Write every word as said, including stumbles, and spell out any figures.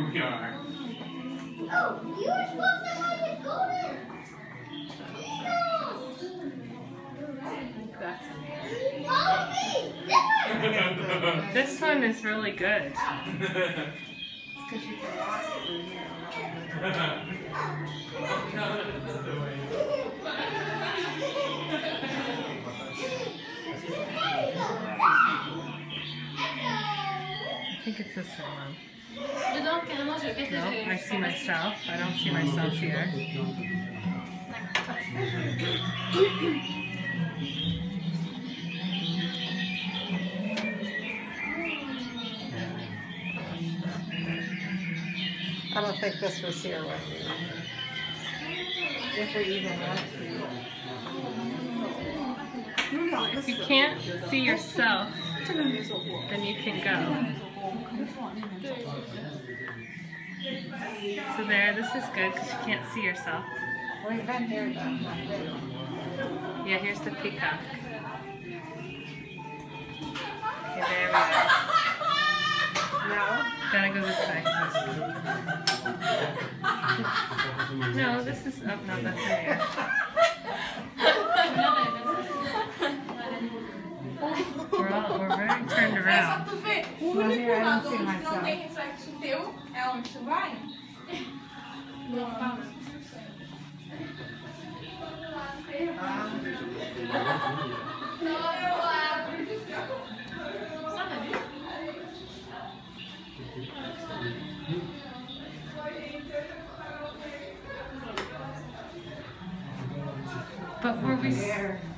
We are. Oh, you were supposed to have it golden. That's Follow me. There. This one is really good. Because you can walk through here. I think it's this one. Dedans carrément je vais No, I see myself. I don't see myself here. I don't think this was here when we, if we even went to. If you can't see yourself, then you can go. So there, this is good because you can't see yourself. We've been here though. Yeah, here's the peacock. Okay, there we go. No? Gotta go this way. No, this is, oh no, that's in there. We're all, we're very turned around. Well, here I don't see myself. But were we, There.